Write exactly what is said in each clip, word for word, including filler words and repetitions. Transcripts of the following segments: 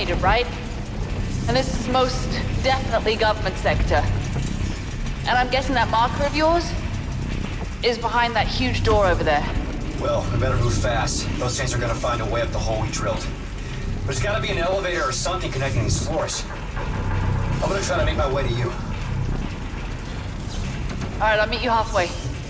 agent, right? And this is most definitely government sector. And I'm guessing that marker of yours is behind that huge door over there. Well, we better move fast. Those things are gonna find a way up the hole we drilled. There's gotta be an elevator or something connecting these floors. I'm gonna try to make my way to you. Alright, I'll meet you halfway.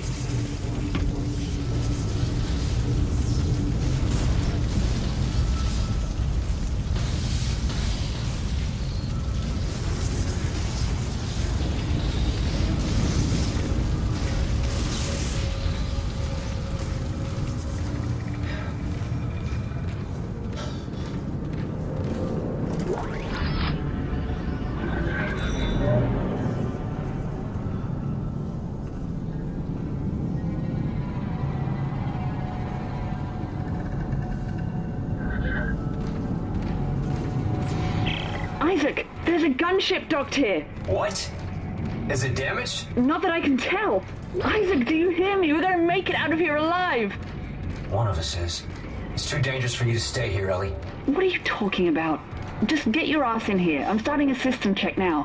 Isaac, there's a gunship docked here. What? Is it damaged? Not that I can tell. Isaac, do you hear me? We're gonna make it out of here alive. One of us is. It's too dangerous for you to stay here, Ellie. What are you talking about? Just get your ass in here. I'm starting a system check now.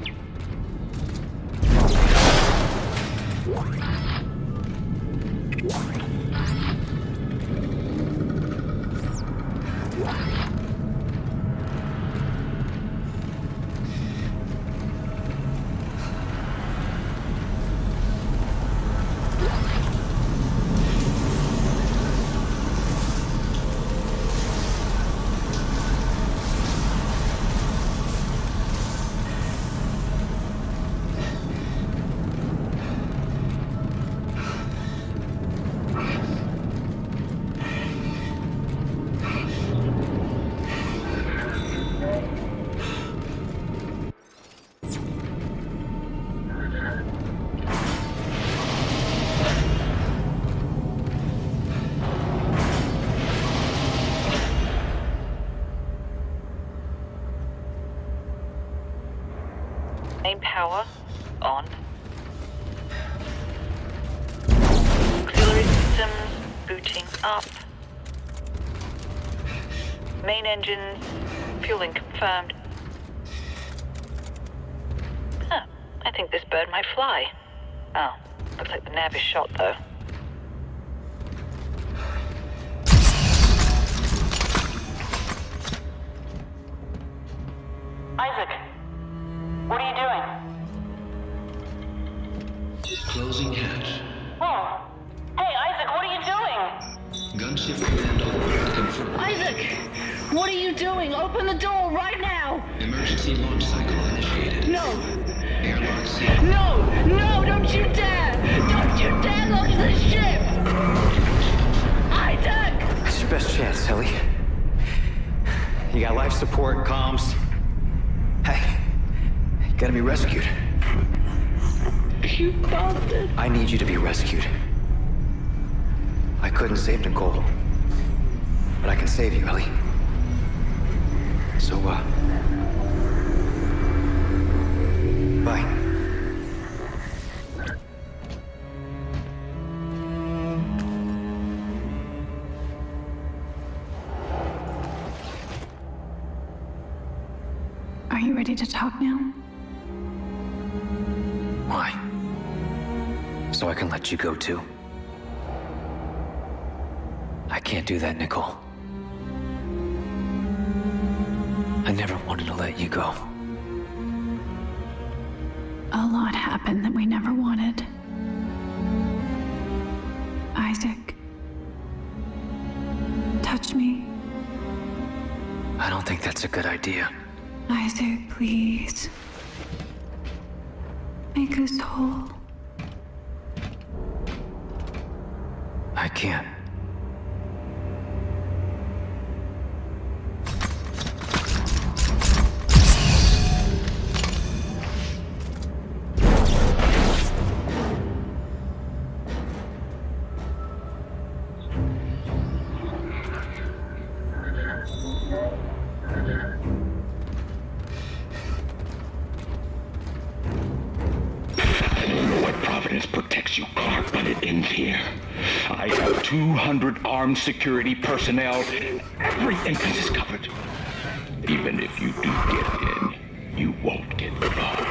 Main power on. Auxiliary systems booting up. Main engines fueling confirmed. Huh, I think this bird might fly. Oh, looks like the nav is shot though. Isaac! What are you doing? Closing hatch. Oh. Hey, Isaac, what are you doing? Gunship command alert confirmed. Isaac! What are you doing? Open the door right now! Emergency launch cycle initiated. No! Airlock sealed. No! No! Don't you dare! Don't you dare launch the ship! Isaac! It's your best chance, Ellie. You got life support, comms. Hey, you gotta be rescued. You bastard. I need you to be rescued. I couldn't save Nicole, but I can save you, Ellie. So, uh... bye. Are you ready to talk now? Why? So I can let you go too? I can't do that, Nicole. I never wanted to let you go. A lot happened that we never wanted. Isaac. Touch me. I don't think that's a good idea. Isaac, please. Make us whole. I can't. two hundred armed security personnel. Every entrance is covered. Even if you do get in, you won't get far.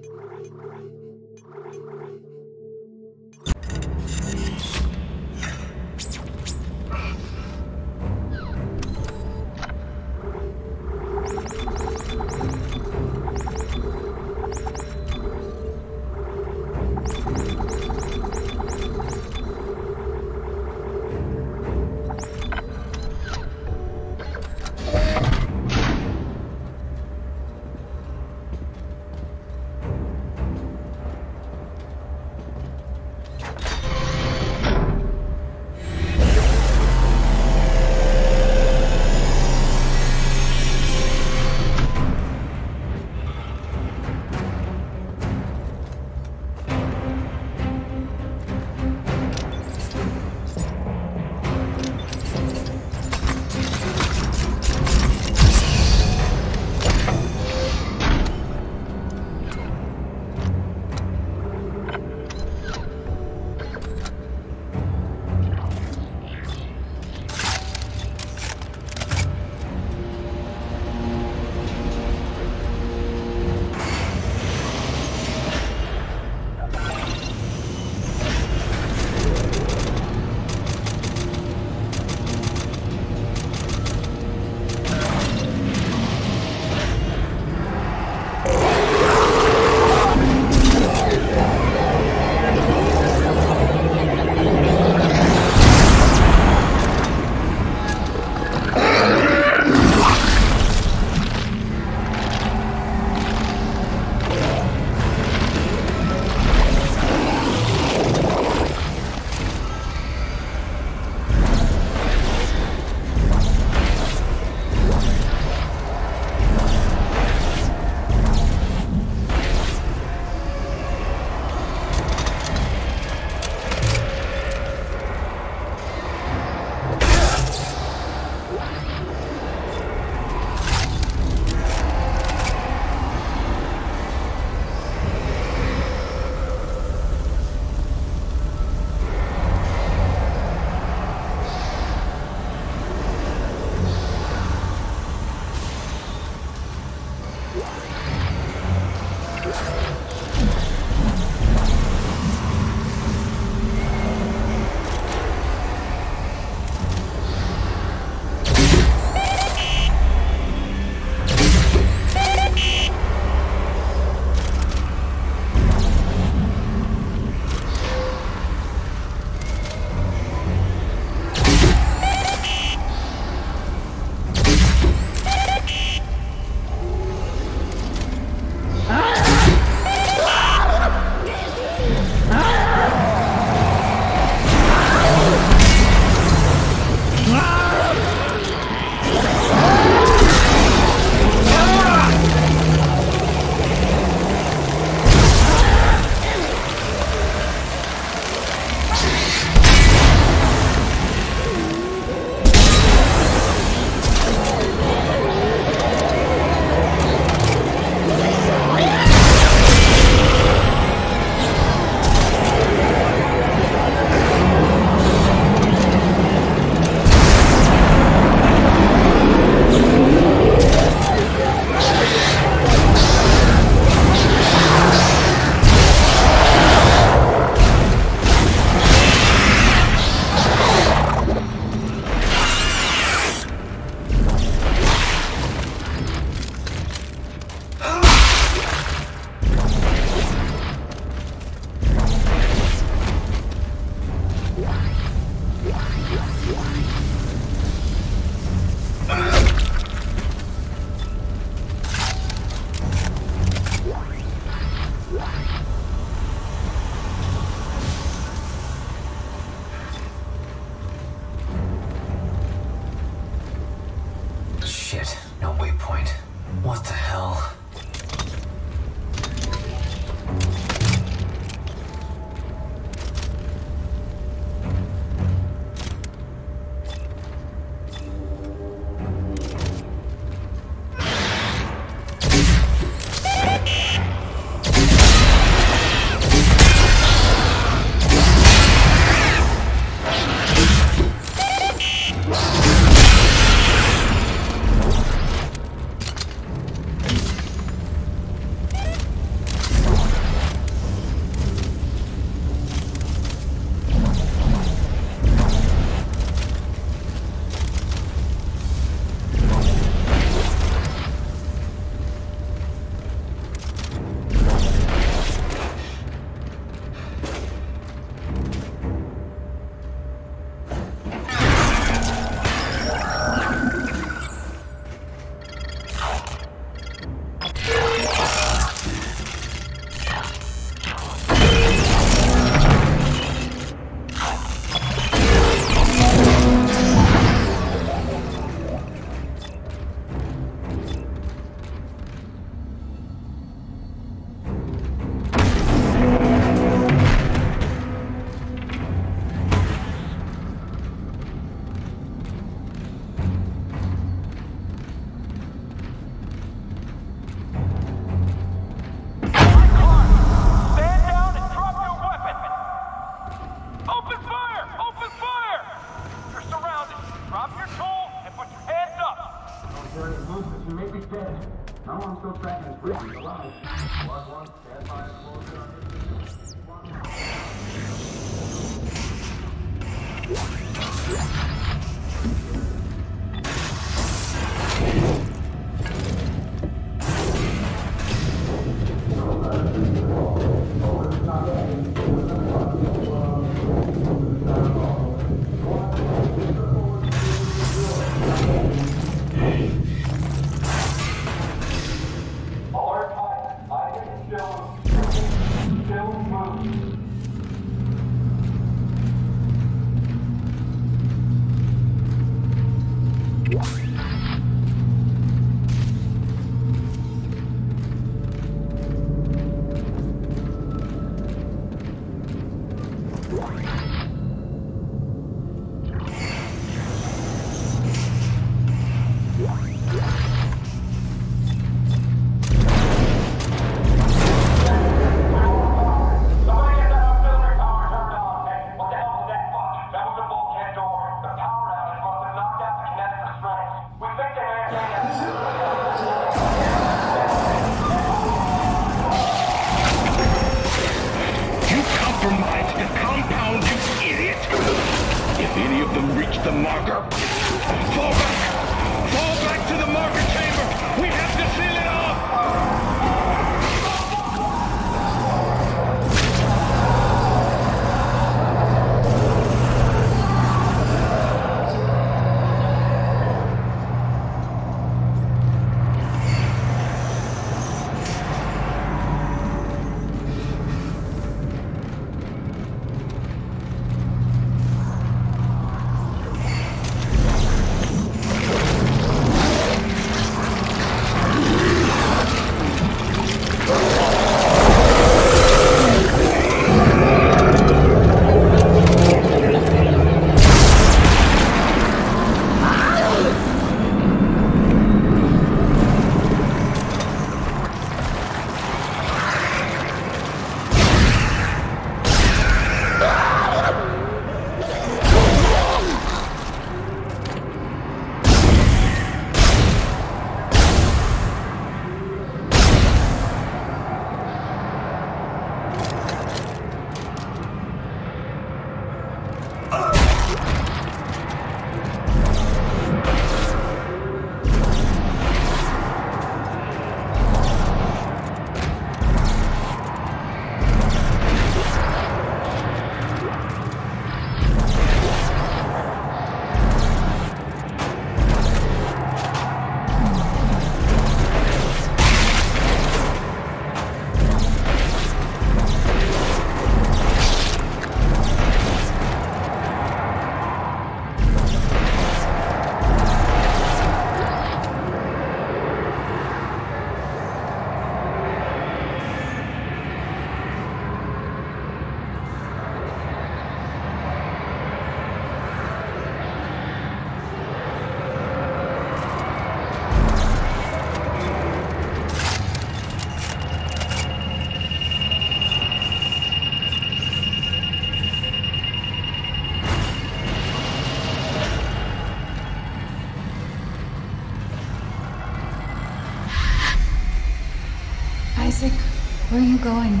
Isaac, where are you going?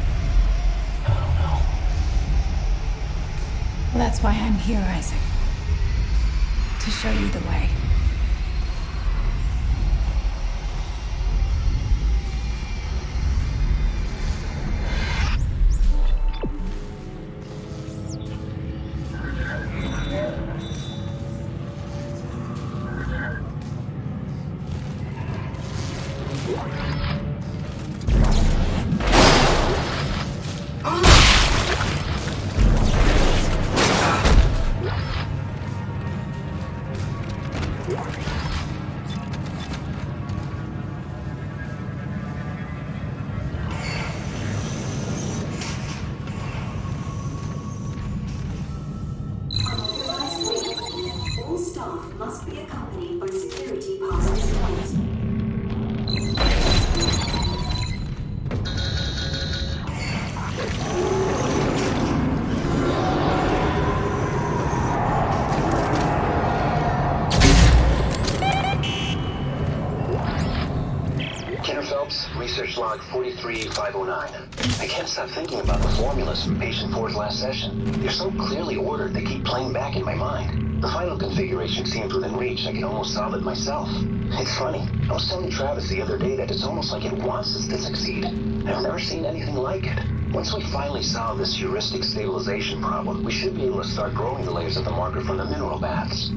I don't know. Well, that's why I'm here, Isaac. To show you the way. All staff must be accompanied by security past this point. research log forty-three five oh nine. I can't stop thinking about the formulas from patient four's last session. They're so clearly ordered, they keep playing back in my mind. The final configuration seems within reach. I can almost solve it myself. It's funny. I was telling Travis the other day that it's almost like it wants us to succeed. I've never seen anything like it. Once we finally solve this heuristic stabilization problem, we should be able to start growing the layers of the marker from the mineral baths.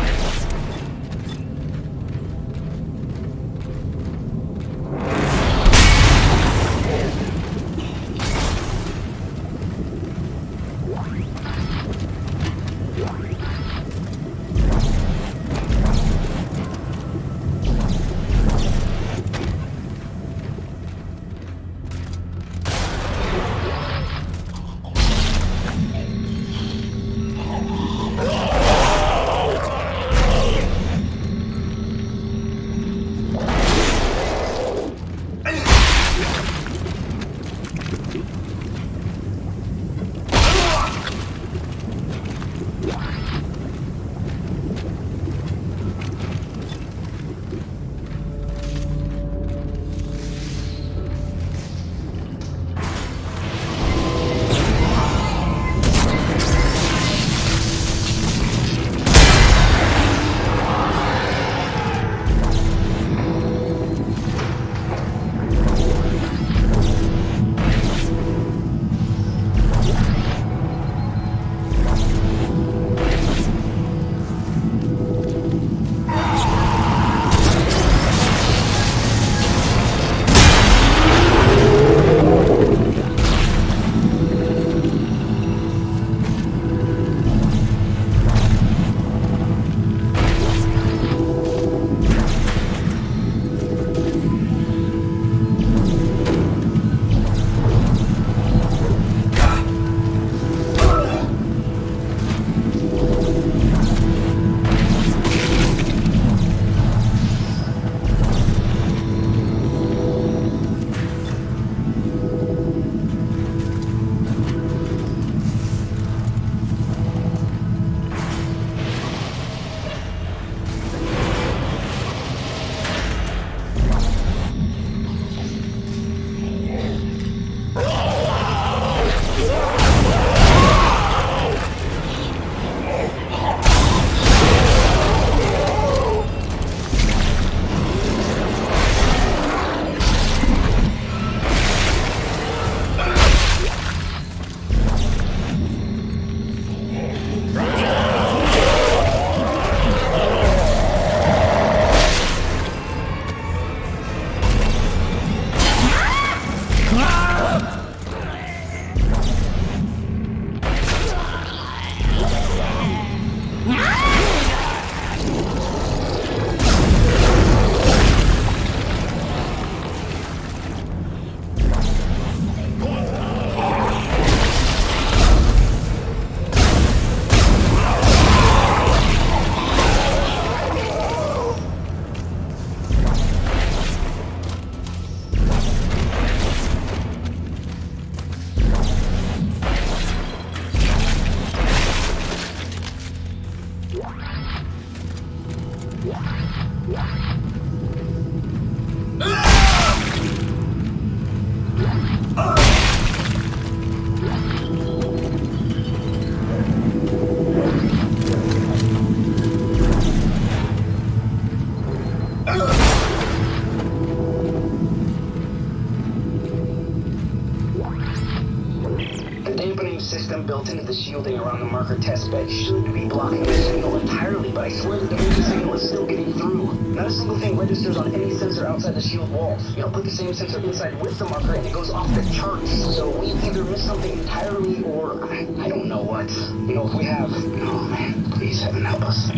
System built into the shielding around the marker test bed should be blocking the signal entirely, but I swear that the major signal is still getting through. Not a single thing registers on any sensor outside the shield walls. You know, put the same sensor inside with the marker and it goes off the charts. So we either missed something entirely or I, I don't know what. You know, if we have, oh man, please heaven help us.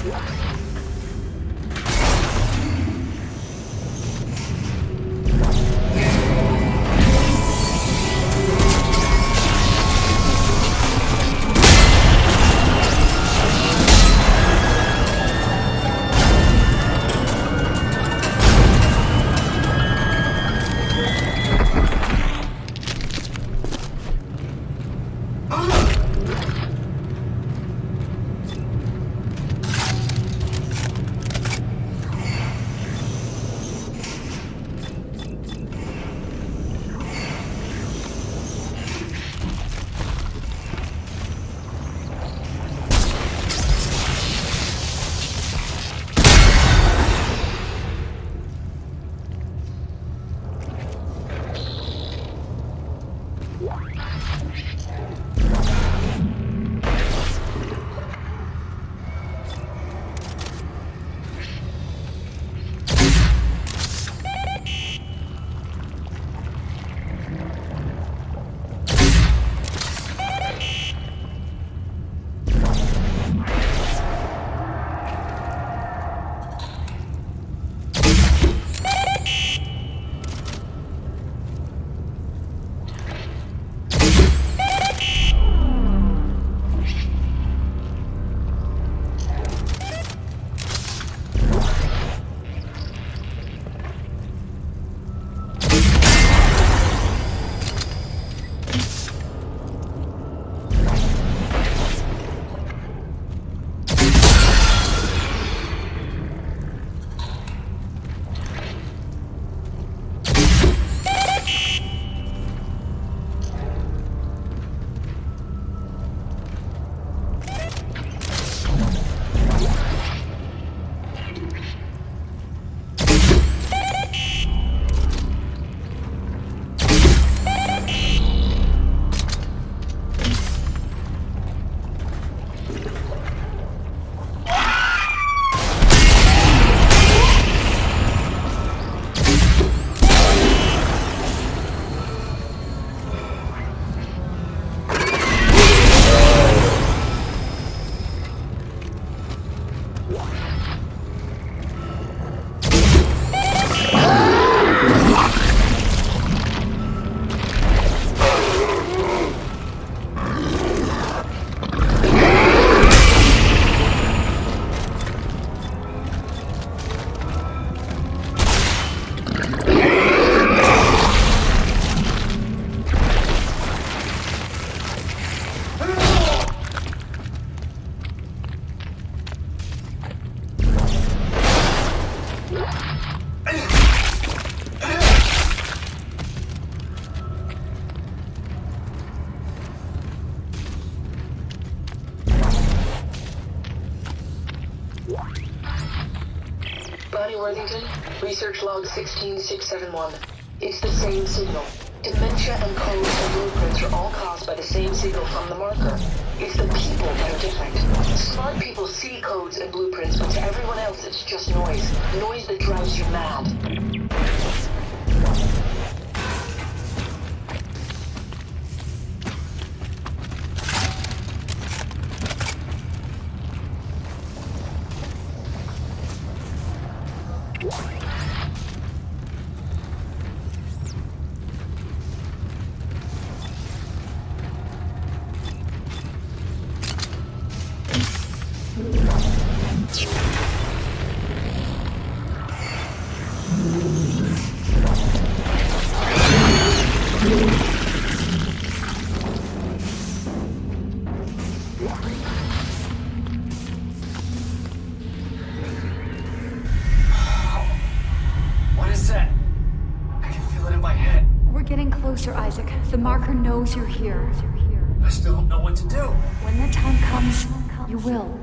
Bonnie Worthington, research log sixteen six seven one. It's the same signal. Dementia and codes and blueprints are all caused by the same signal from the marker. It's the people that are different. Smart people see codes and blueprints, but to everyone else it's just noise. Noise that drives you mad. Isaac, the marker knows you're here. I still don't know what to do. When the time comes, you will.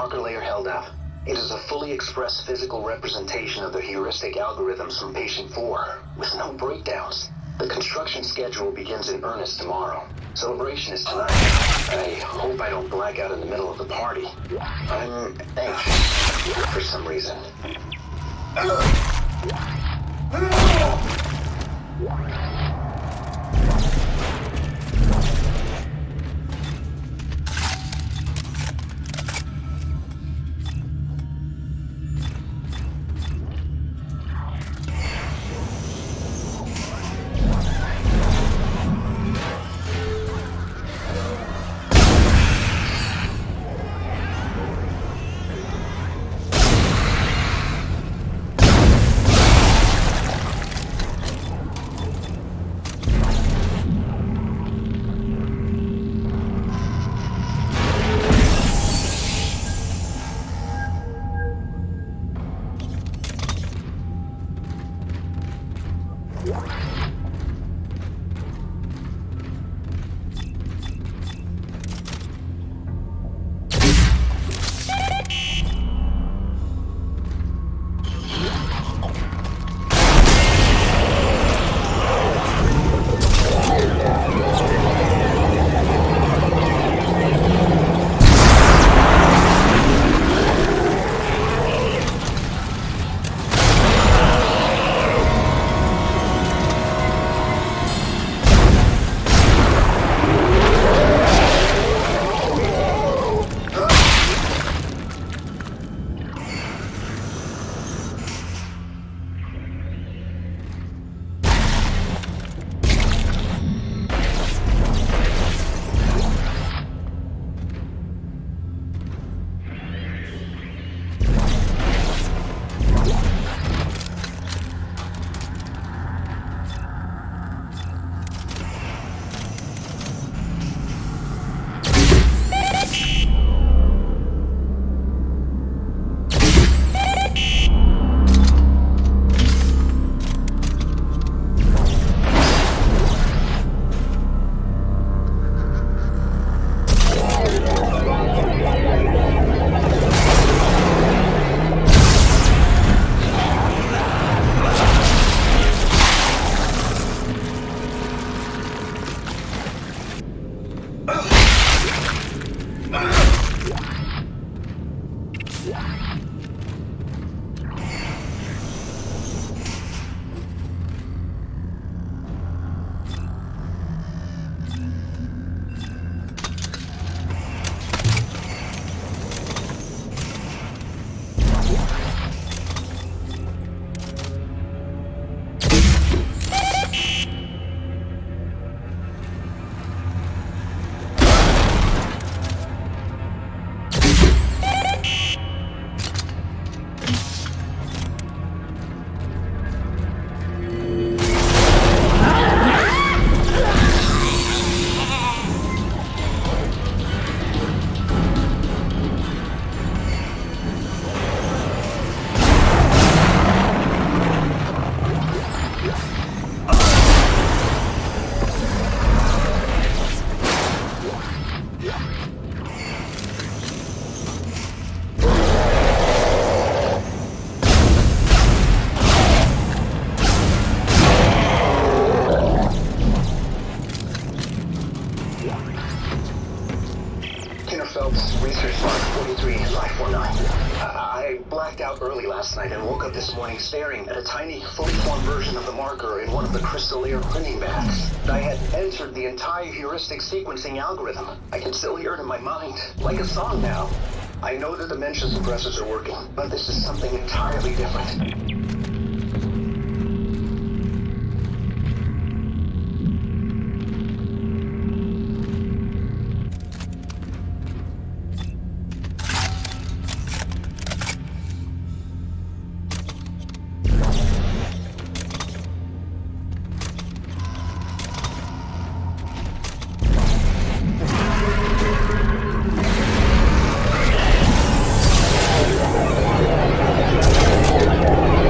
marker layer held up. It is a fully expressed physical representation of the heuristic algorithms from patient four, with no breakdowns. The construction schedule begins in earnest tomorrow. Celebration is tonight. I hope I don't black out in the middle of the party. I'm anxious for some reason. Staring at a tiny, fully formed version of the marker in one of the crystal layer printing bags. I had entered the entire heuristic sequencing algorithm. I can still hear it in my mind, like a song now. I know the dementia suppressors are working, but this is something entirely different. Yeah.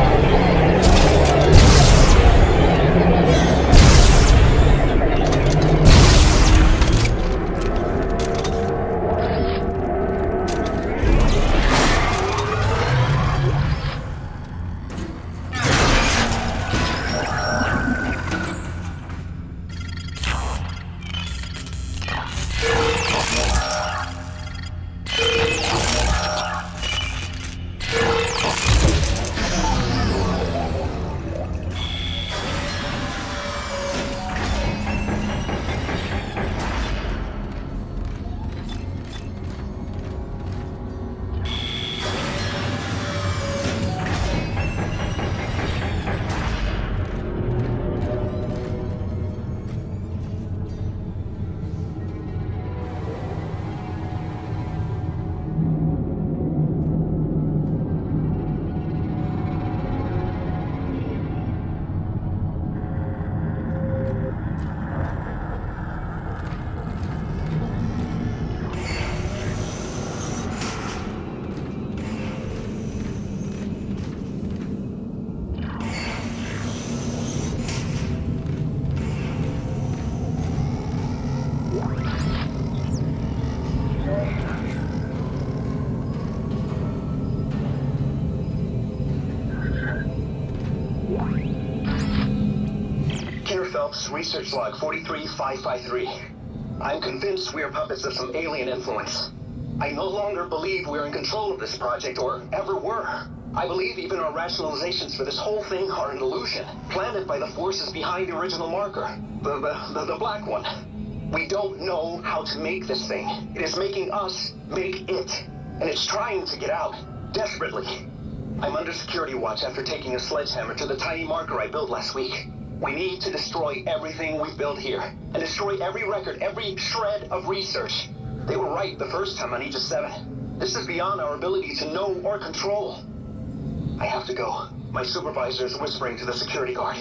Phelps, research log forty-three five five three. I'm convinced we are puppets of some alien influence. I no longer believe we're in control of this project, or ever were. I believe even our rationalizations for this whole thing are an illusion, planted by the forces behind the original marker. The, the, the, the black one. We don't know how to make this thing. It is making us make it. And it's trying to get out, desperately. I'm under security watch after taking a sledgehammer to the tiny marker I built last week. We need to destroy everything we've built here, and destroy every record, every shred of research. They were right the first time on Aegis seven. This is beyond our ability to know or control. I have to go. My supervisor is whispering to the security guard.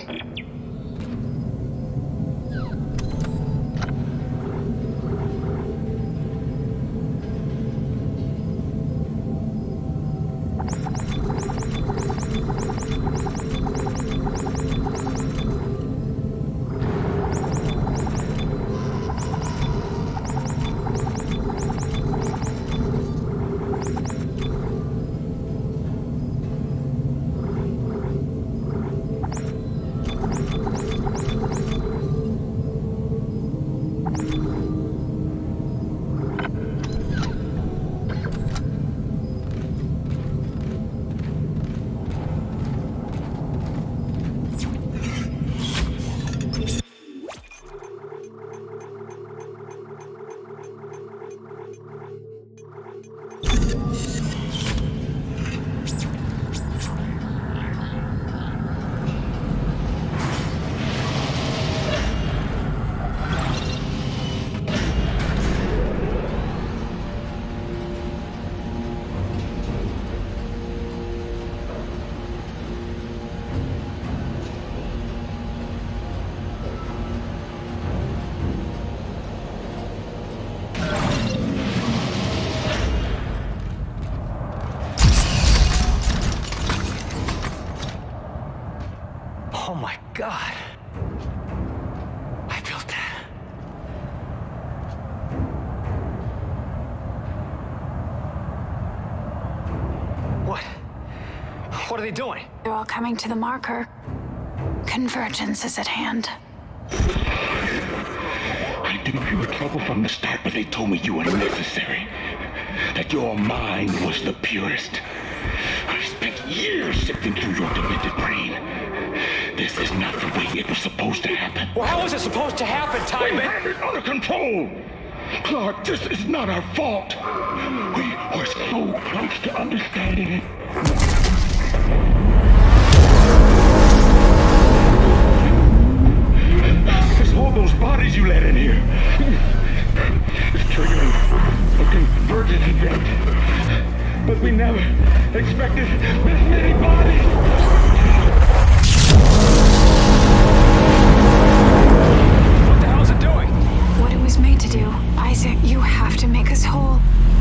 Oh my God. I built that. What? What are they doing? They're all coming to the marker. Convergence is at hand. I knew you were trouble from the start, but they told me you were necessary. That your mind was the purest. I spent years sifting through your demented brain. This is not the way it was supposed to happen. Well, how was it supposed to happen, Timon? We have it under control! Clark, this is not our fault. We were so close to understanding it. It's all those bodies you let in here. It's triggering a convergence event. But we never expected this many bodies. What it was made to do. Isaac, you have to make us whole.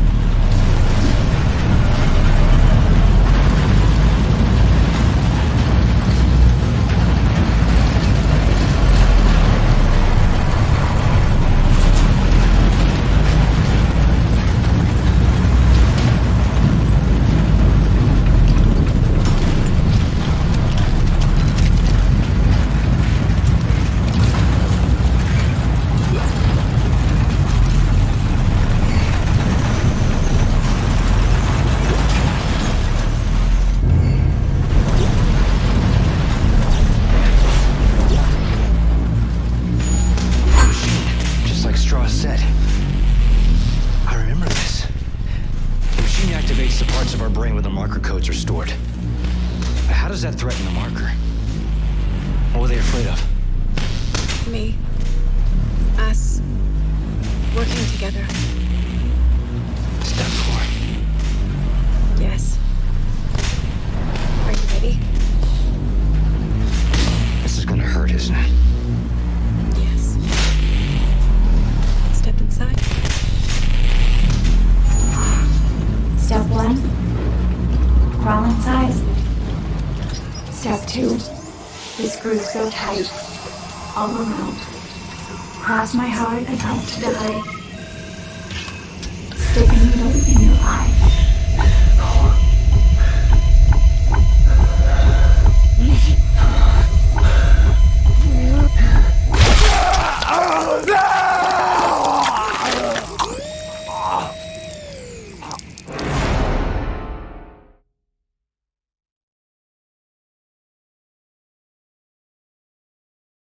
that threaten the marker? What were they afraid of? Me. Us. Working together. Step four. Yes. Are you ready? This is gonna hurt, isn't it? Yes. Step inside. Step one. Crawl inside. Step two. The screws go tight. All around. Cross my heart and hope to die. Stick a needle in your eye.